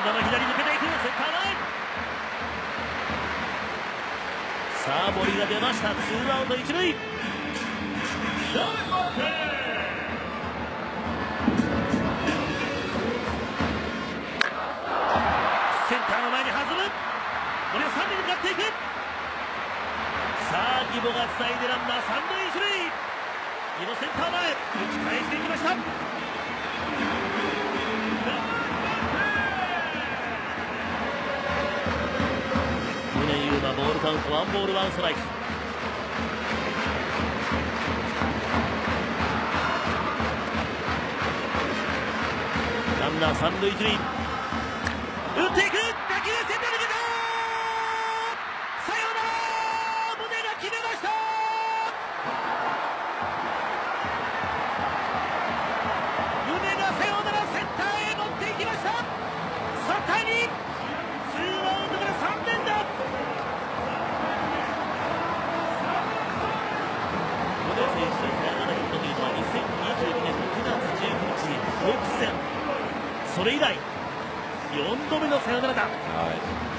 の左抜けていくセンター前。さあ森が出ました。ツーアウト一塁。センターの前に弾む。森は三塁に向かっていく。さあ義母がつないでランナー三塁一塁。義母センター前打ち返していきました。ボールカウントワンボールワンストライク。ランナー三塁一塁。打っていく。打球センターに抜けた。サヨナラ。宗が決めました。宗がサヨナラセンターへ持っていきました。3対2。ツーアウトから3連打。選手サヨナラヒットというのは2022年の9月19日にホークス戦、それ以来4度目のサヨナラ打。